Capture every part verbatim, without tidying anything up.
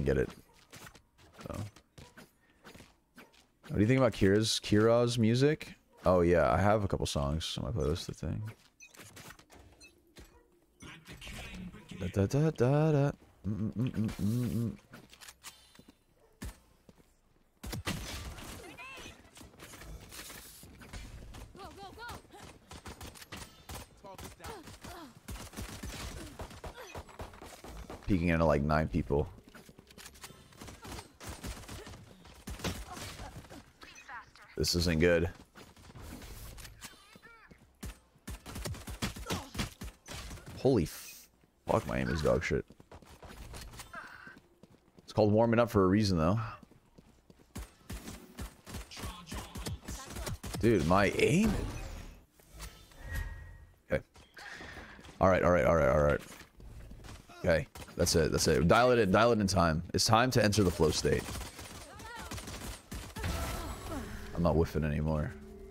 get it. So. What do you think about Kira's Kira's music? Oh yeah, I have a couple songs on my playlist. I think. Da, da, da, da, da. Mm, mm, mm, mm, mm. Peeking into like nine people. This isn't good. Holy fuck, my aim is dog shit. It's called warming up for a reason, though. Dude, my aim. Okay. All right, all right, all right, all right. Okay, that's it. That's it. Dial it in. Dial it in time. It's time to enter the flow state. I'm not whiffing anymore.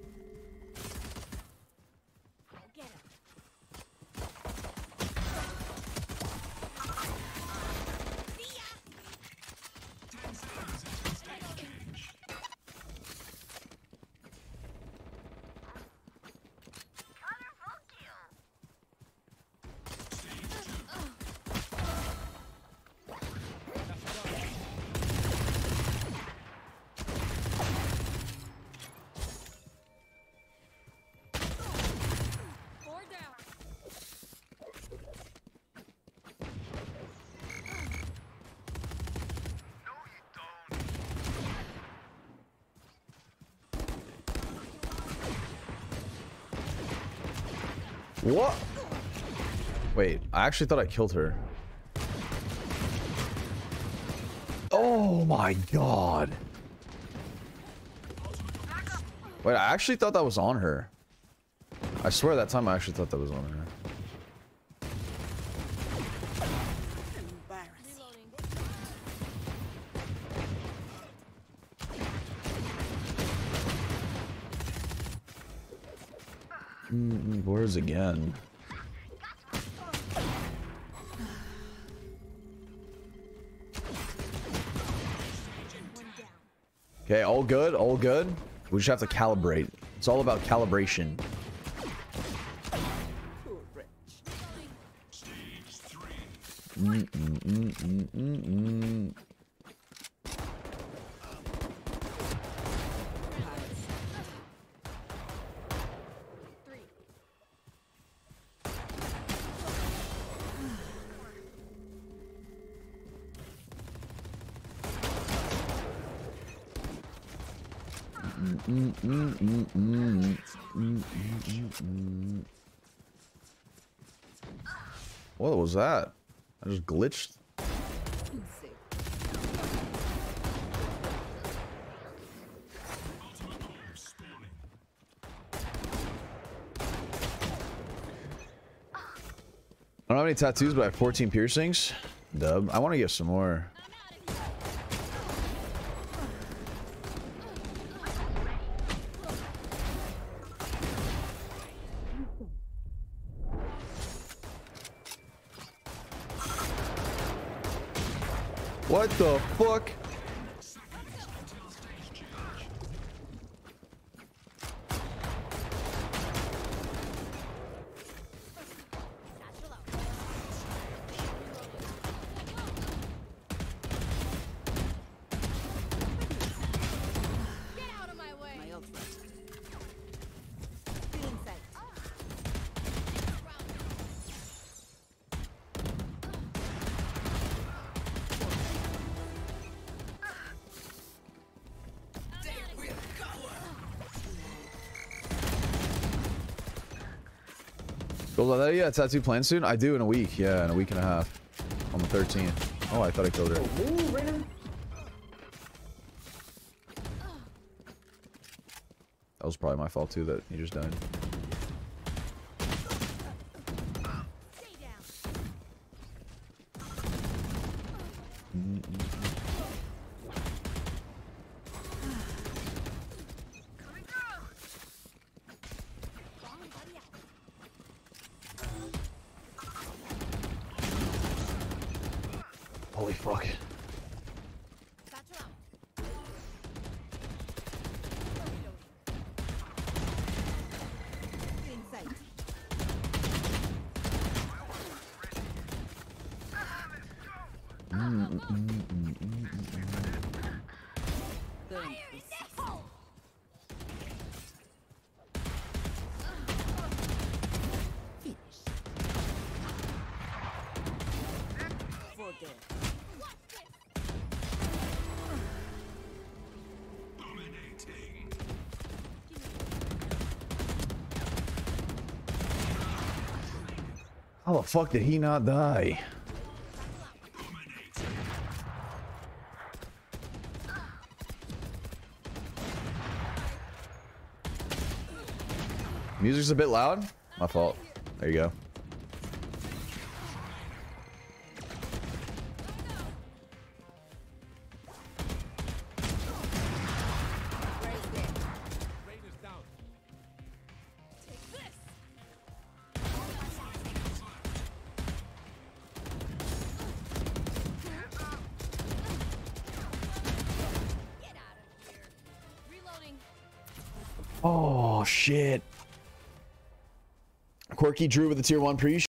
What? Wait, I actually thought I killed her. Oh my god. Wait, I actually thought that was on her. I swear that time I actually thought that was on her. Mm, where's again? Okay, all good, all good. We just have to calibrate. It's all about calibration. Mm, mm, mm, mm, mm, mm. Mm, mm, mm, mm, mm, mm, mm. What was that? I just glitched. I don't have any tattoos, but I have fourteen piercings. Dub. I want to get some more. What the fuck? Gold, are you got a tattoo planned soon? I do in a week. Yeah, in a week and a half. On the thirteenth. Oh, I thought I killed her. That was probably my fault too that he just died. Holy fuck. How the fuck did he not die? Music's a bit loud? My fault. There you go. Oh shit. Quirky Drew with the tier one pre